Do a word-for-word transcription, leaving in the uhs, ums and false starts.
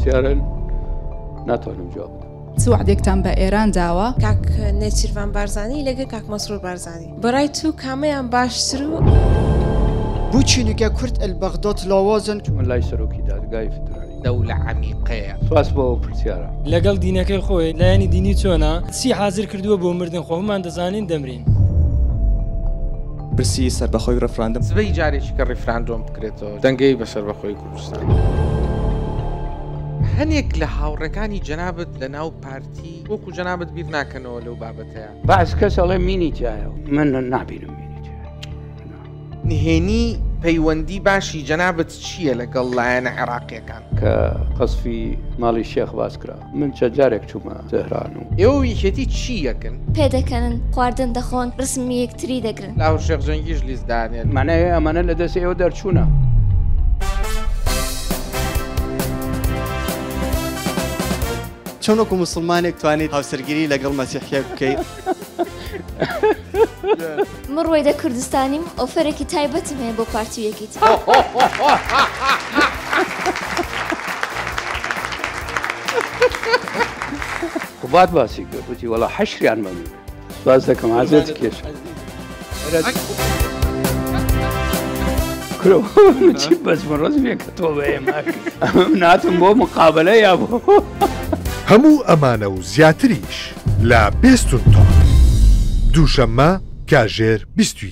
پرسیارن ناتوانم جواب بدم. سوعدێکتان بە ئێران داوە؟ کاک نێچیروان بارزانی لەگەڵ کاک مەسرور بارزانی بەڕای تو کامەیان باشتر و بۆ چینوکە کورد البەغداد لاوازن چوومە لای سەرۆکی دادگای فدرالی دەولە عەمیقەیە. سواس بۆ پرسیارە. لەگەڵ دینەکەی خۆی لایەنی دینی چۆنە چی حازر کردووە بۆ مردن خۆمان دەزانین دەمرین. برسی سەربەخۆی ڕەفراندم سبەی جارێکی کە ڕیفراندۆم بکرێتەوە دەنگەی بە سەربەخۆی کوردستان. هەنێک لە هاوڕەکانی جەنابەت لە ناو پارتی وەکو جەنابەت بیر ناکەنەوە لەو بابەتەیە. باز کەس ئەڵێ مینی جایە من نابینم مینی جایە. نهێنی پەیوەندی باشی جەنابەت چییە لەگەڵ لایەنە عێراقیەکان؟ کە قەسفی ماڵی شێخ باس کرا من چەند جارێک چوومە تێهران و ئێوە یەکێتی چی یەکن؟ پێدەکەنن خواردن دەخۆن ڕسمی یەکتری دەگرن. لاو شێخ جەنگیش لیستدانێت. مانایە ئەمانە لە دەست ئێوە دەرچوونە. چۆنوەکو موسڵمانێک توانێت هاوسەرگیری لەگەڵ مەسیحیە بکەیت؟ من ڕۆیدە کوردستانیم ئۆفەرێکی تایبەتم هەیە بۆ پارتیەکیت. خوبات باسی کرد وتی وەڵا حەشریان بەمێ سواز دەکەم حەزێت کێش کرۆ چی بەزمە ڕزمێ کە تۆ بە ئێمە ناتم بۆ مقابلە یا بۆ هەموو ئەمانە و زیاتریش لە بیستون تۆن دووشەممە کاژێر بیست